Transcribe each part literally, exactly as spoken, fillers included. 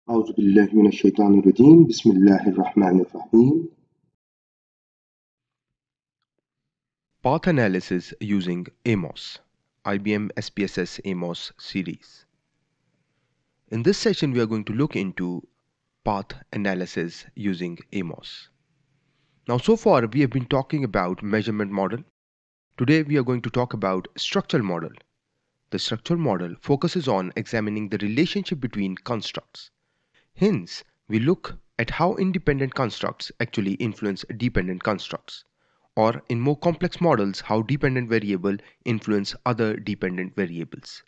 أعوذ بالله من الشيطان الرجيم بسم الله الرحمن الرحيم. Path analysis using A M O S, I B M S P S S A M O S series. In this session, we are going to look into path analysis using A M O S. Now, so far, we have been talking about measurement model. Today, we are going to talk about structural model. The structural model focuses on examining the relationship between constructs. Hence, we look at how independent constructs actually influence dependent constructs, or in more complex models, how dependent variable influence other dependent variables.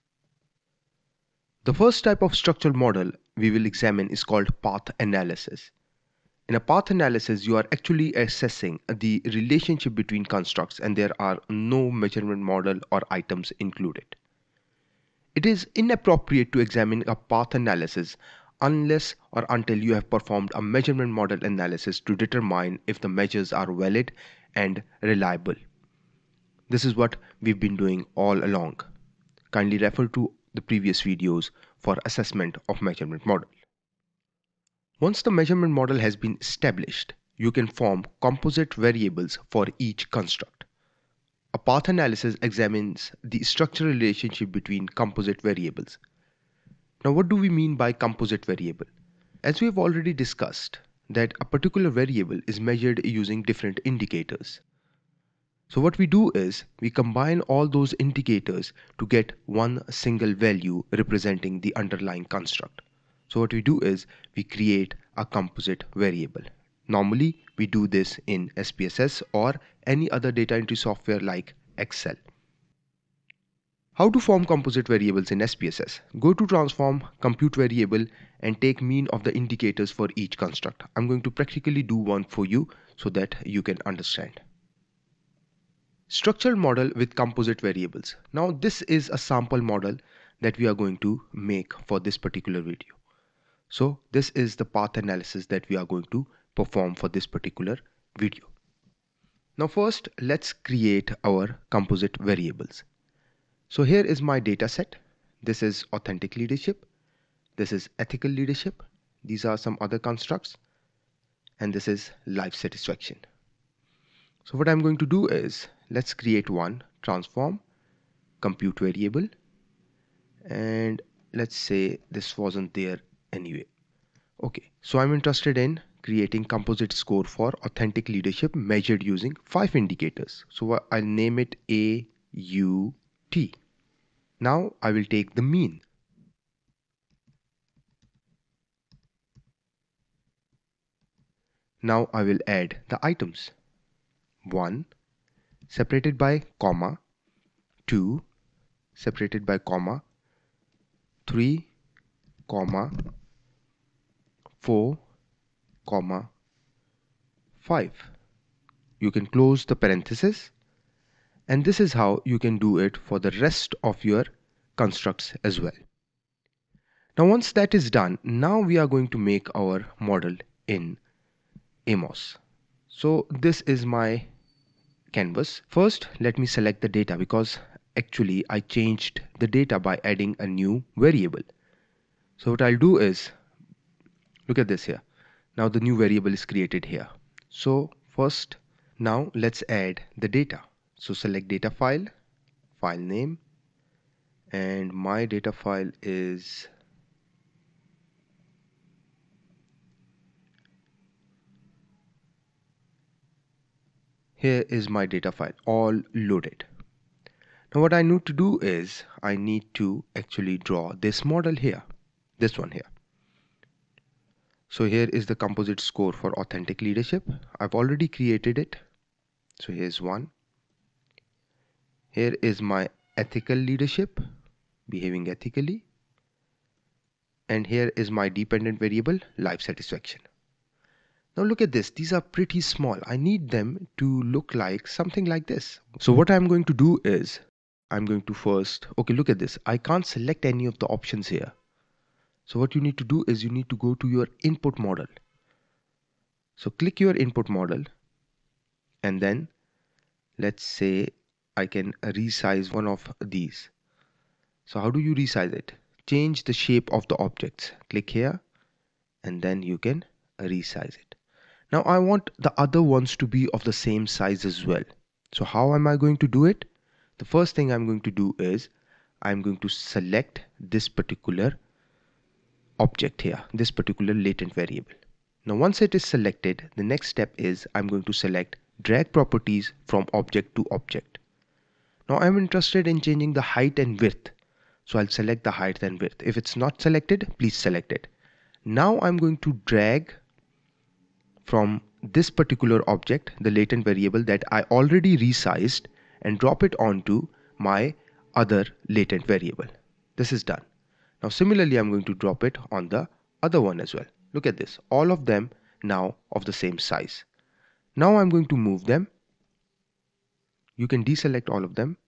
The first type of structural model we will examine is called path analysis. In a path analysis, you are actually assessing the relationship between constructs and there are no measurement model or items included. It is inappropriate to examine a path analysis unless or until you have performed a measurement model analysis to determine if the measures are valid and reliable. This is what we've been doing all along. Kindly refer to the previous videos for assessment of measurement model. Once the measurement model has been established, you can form composite variables for each construct. A path analysis examines the structural relationship between composite variables. Now, what do we mean by composite variable? As we have already discussed, that a particular variable is measured using different indicators. So what we do is we combine all those indicators to get one single value representing the underlying construct. So what we do is we create a composite variable. Normally we do this in S P S S or any other data entry software like Excel. How to form composite variables in S P S S? Go to transform, compute variable and take mean of the indicators for each construct. I'm going to practically do one for you so that you can understand. Structural model with composite variables. Now this is a sample model that we are going to make for this particular video. So this is the path analysis that we are going to perform for this particular video. Now first let's create our composite variables. So here is my data set. This is authentic leadership. This is ethical leadership. These are some other constructs. And this is life satisfaction. So what I'm going to do is let's create one transform compute variable and let's say this wasn't there anyway. Okay, so I'm interested in creating composite score for authentic leadership measured using five indicators. So I'll name it A U T. Now I will take the mean. Now I will add the items. one separated by comma, two separated by comma, three comma, four comma, five. You can close the parenthesis and this is how you can do it for the rest of your constructs as well. Now once that is done, now we are going to make our model in A M O S. So this is my canvas. First let me select the data because actually I changed the data by adding a new variable. So what I'll do is look at this here. Now the new variable is created here. So first now let's add the data. So select data file, file name, and my data file is here is my data file all loaded. Now what I need to do is I need to actually draw this model here, this one here. So here is the composite score for authentic leadership. I've already created it. So here's one. Here is my ethical leadership, behaving ethically. And here is my dependent variable, life satisfaction. Now look at this, these are pretty small. I need them to look like something like this. So what I'm going to do is, I'm going to first, okay, look at this. I can't select any of the options here. So what you need to do is you need to go to your input model. So click your input model and then let's say I can resize one of these. So how do you resize it? Change the shape of the objects. Click here and then you can resize it. Now I want the other ones to be of the same size as well. So how am I going to do it? The first thing I'm going to do is I'm going to select this particular object here, this particular latent variable. Now once it is selected, the next step is I'm going to select drag properties from object to object. Now I'm interested in changing the height and width. So I'll select the height and width. If it's not selected, please select it. Now I'm going to drag from this particular object, the latent variable that I already resized, and drop it onto my other latent variable. This is done. Now similarly, I'm going to drop it on the other one as well. Look at this, all of them now of the same size. Now I'm going to move them. You can deselect all of them.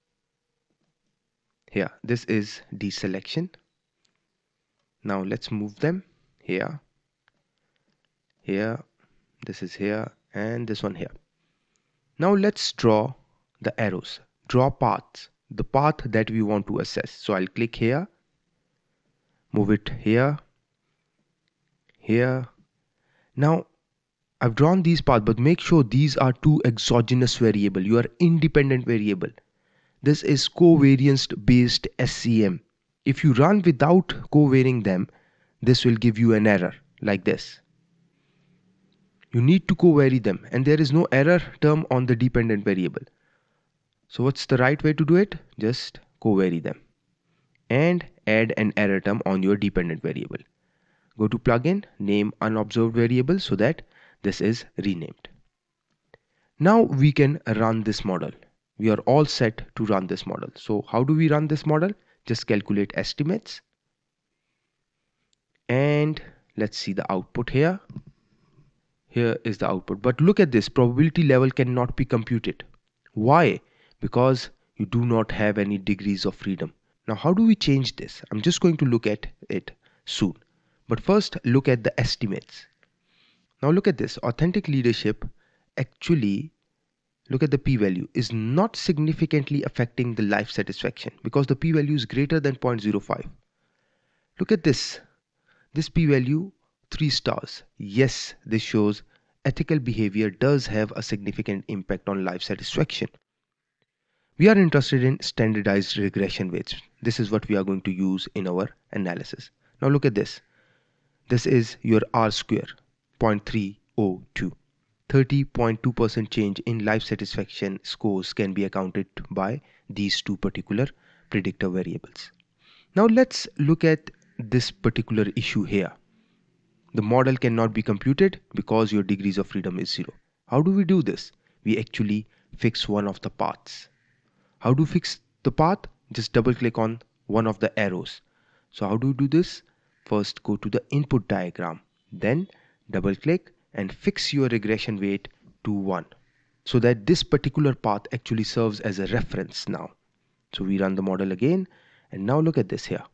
Here, this is deselection. Now let's move them here, here, this is here, and this one here. Now let's draw the arrows, draw paths, the path that we want to assess. So I'll click here, move it here, here. Now I've drawn these paths, but make sure these are two exogenous variable. You are independent variable. This is covariance based S C M. If you run without covarying them, this will give you an error like this. You need to covary them, and there is no error term on the dependent variable. So what's the right way to do it? Just covary them and add an error term on your dependent variable. Go to plugin, name unobserved variable so that this is renamed. Now we can run this model. We are all set to run this model. So how do we run this model? Just calculate estimates. And let's see the output here. Here is the output. But look at this, probability level cannot be computed. Why? Because you do not have any degrees of freedom. Now how do we change this? I'm just going to look at it soon. But first look at the estimates. Now look at this, authentic leadership actually, look at the p-value, is not significantly affecting the life satisfaction because the p-value is greater than zero point zero five. Look at this, this p-value, three stars. Yes, this shows ethical behavior does have a significant impact on life satisfaction. We are interested in standardized regression weights. This is what we are going to use in our analysis. Now look at this. This is your R square, zero point three zero two. thirty point two percent change in life satisfaction scores can be accounted by these two particular predictor variables. Now let's look at this particular issue here. The model cannot be computed because your degrees of freedom is zero. How do we do this? We actually fix one of the paths. How do we fix the path? Just double click on one of the arrows. So how do you do this? First go to the input diagram, then double click and fix your regression weight to one so that this particular path actually serves as a reference now. So we run the model again, and now look at this here.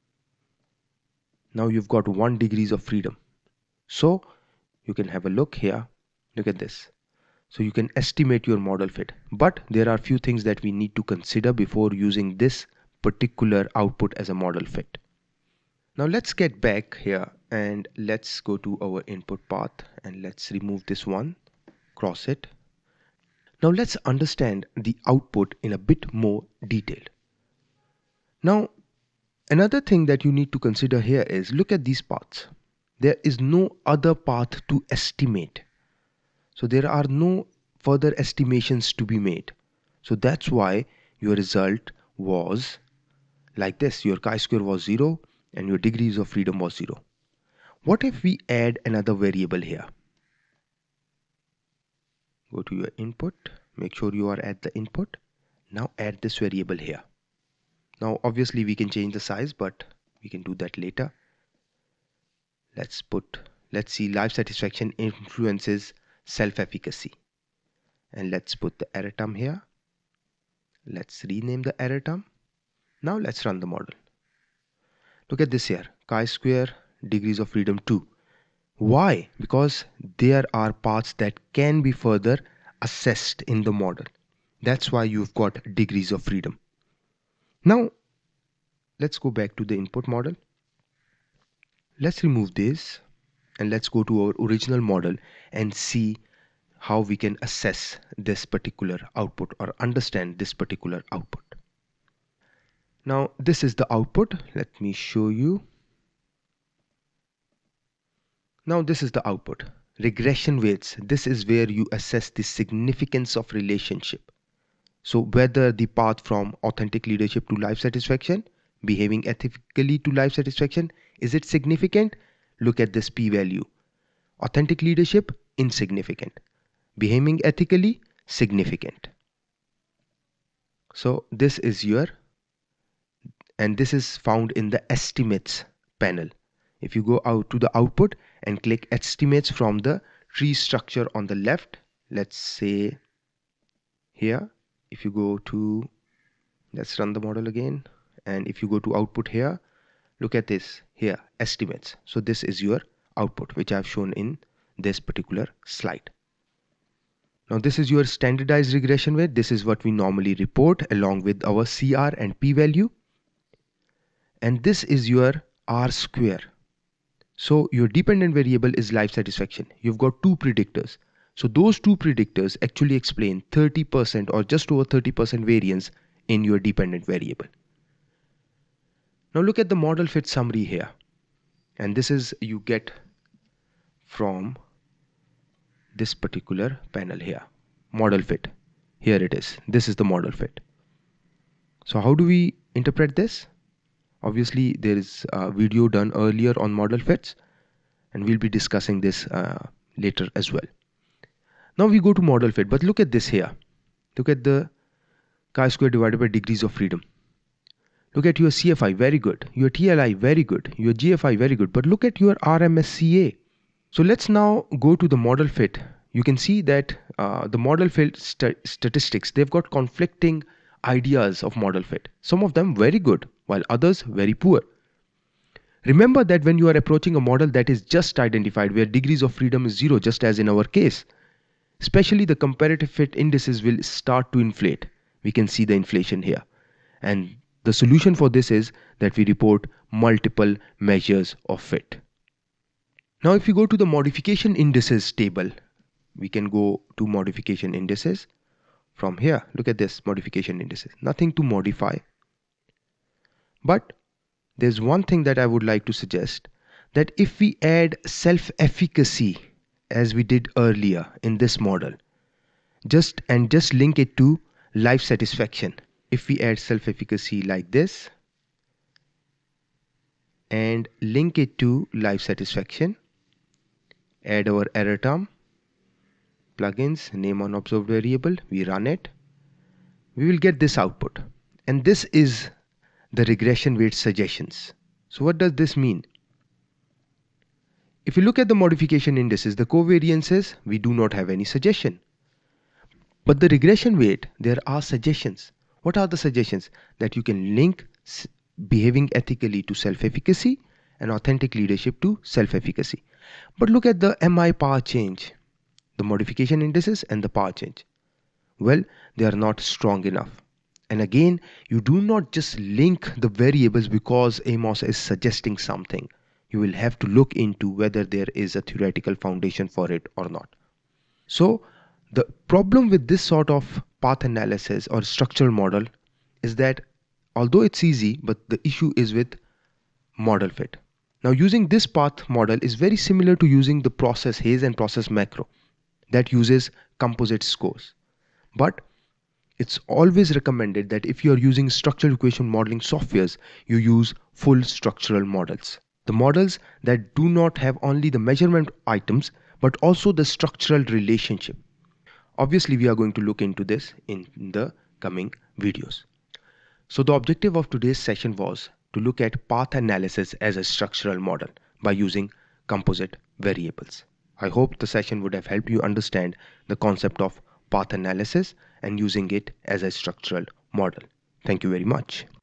Now you've got one degrees of freedom. So you can have a look here. Look at this. So you can estimate your model fit, but there are few things that we need to consider before using this particular output as a model fit. Now let's get back here and let's go to our input path and let's remove this one, cross it. Now let's understand the output in a bit more detail. Now another thing that you need to consider here is look at these paths. There is no other path to estimate. So there are no further estimations to be made. So that's why your result was like this. Your chi-square was zero and your degrees of freedom was zero. What if we add another variable here? Go to your input, make sure you are at the input. Now add this variable here. Now obviously we can change the size, but we can do that later. Let's put, let's see life satisfaction influences self-efficacy. And let's put the error term here. Let's rename the error term. Now let's run the model. Look at this here, chi-square, degrees of freedom two. Why? Because there are paths that can be further assessed in the model. That's why you've got degrees of freedom. Now let's go back to the input model. Let's remove this and let's go to our original model and see how we can assess this particular output or understand this particular output. Now this is the output. Let me show you. Now this is the output. Regression weights. This is where you assess the significance of relationship. So whether the path from authentic leadership to life satisfaction, behaving ethically to life satisfaction, is it significant? Look at this p-value. Authentic leadership, insignificant. Behaving ethically, significant. So this is your, and this is found in the estimates panel. If you go out to the output and click estimates from the tree structure on the left, let's say here, if you go to, let's run the model again, and if you go to output here, look at this here, estimates. So this is your output which I've shown in this particular slide. Now this is your standardized regression weight. This is what we normally report along with our C R and p-value. And this is your R square. So your dependent variable is life satisfaction. You've got two predictors. So those two predictors actually explain thirty percent or just over thirty percent variance in your dependent variable. Now look at the model fit summary here. And this is you get from this particular panel here. Model fit. Here it is. This is the model fit. So how do we interpret this? Obviously there is a video done earlier on model fits, and we'll be discussing this uh, later as well. Now we go to model fit, but look at this here. Look at the chi-square divided by degrees of freedom. Look at your C F I, very good. Your T L I, very good. Your G F I, very good. But look at your R M S C A. So let's now go to the model fit. You can see that uh, the model fit st statistics, they've got conflicting ideas of model fit. Some of them very good, while others very poor. Remember that when you are approaching a model that is just identified, where degrees of freedom is zero, just as in our case, especially the comparative fit indices will start to inflate. We can see the inflation here. And the solution for this is that we report multiple measures of fit. Now if we go to the modification indices table, we can go to modification indices. From here, look at this modification indices. Nothing to modify. But there's one thing that I would like to suggest, that if we add self-efficacy as we did earlier in this model, just and just link it to life satisfaction. If we add self-efficacy like this and link it to life satisfaction, add our error term, plugins, name unobserved variable, we run it, we will get this output. And this is the regression weight suggestions. So what does this mean? If you look at the modification indices, the covariances, we do not have any suggestion. But the regression weight, there are suggestions. What are the suggestions? That you can link behaving ethically to self-efficacy and authentic leadership to self-efficacy. But look at the M I power change, the modification indices and the power change. Well, they are not strong enough. And again, you do not just link the variables because Amos is suggesting something. You will have to look into whether there is a theoretical foundation for it or not. So the problem with this sort of path analysis or structural model is that although it's easy, but the issue is with model fit. Now using this path model is very similar to using the process Hays and process macro that uses composite scores. But it's always recommended that if you are using structural equation modeling softwares, you use full structural models. The models that do not have only the measurement items, but also the structural relationship. Obviously, we are going to look into this in the coming videos. So the objective of today's session was to look at path analysis as a structural model by using composite variables. I hope the session would have helped you understand the concept of path analysis and using it as a structural model. Thank you very much.